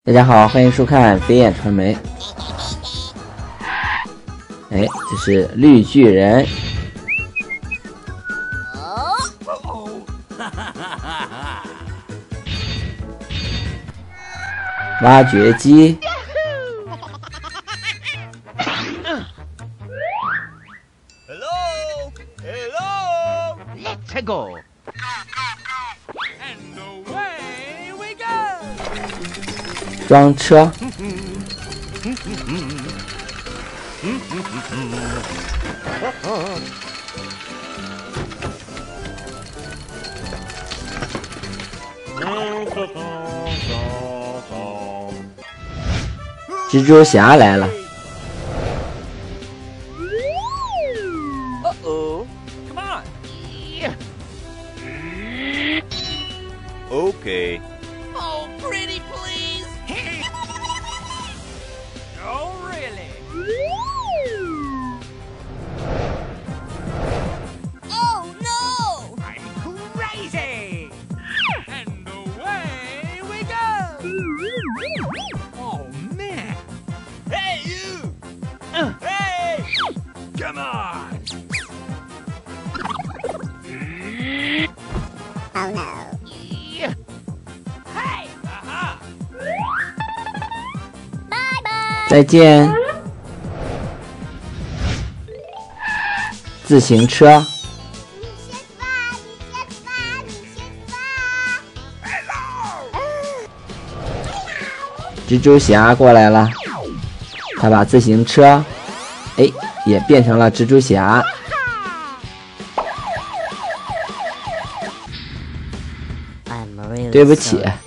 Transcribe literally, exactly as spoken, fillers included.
大家好，欢迎收看飞燕传媒。哎，这是绿巨人。挖掘机。 Hello, hello, let's go. And away we go. 装车。蜘蛛侠来了。 Uh-oh, come on. Okay. Oh, pretty please. Oh, really? Oh, no! I'm crazy! And away we go! Oh, man! Hey, you! Uh, hey! Come on! Oh no. Yeah. Hey! Aha! Bye bye. 再见。自行车。 你先发，你先发，你先发。 蜘蛛侠过来了，他把自行车，哎，也变成了蜘蛛侠。对不起。